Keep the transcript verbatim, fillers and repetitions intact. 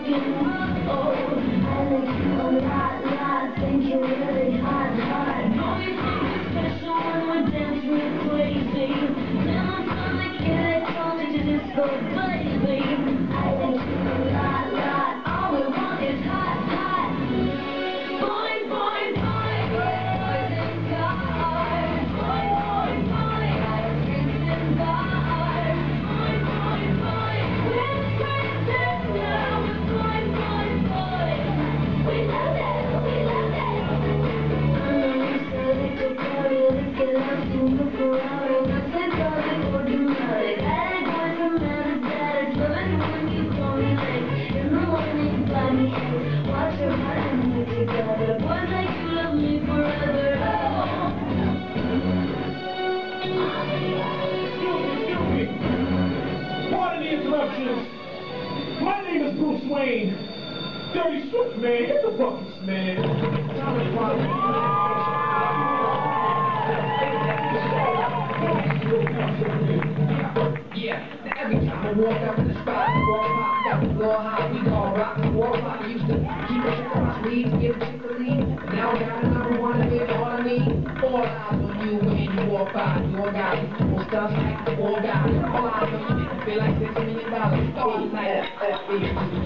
My name is Bruce Wayne. Dirty Swift, man. Get the buckets, man. Yeah, every time I walk up in the spot, I walk pop, got the floor high, we gon' rock. Walk pop used to keep a check on my sleeve, give a chick a lead. Now I got a number one, baby, all I need. All eyes on you when you walk by. Your guys, more stuff like the four guys. All eyes on you, make you feel like six million dollars. All night,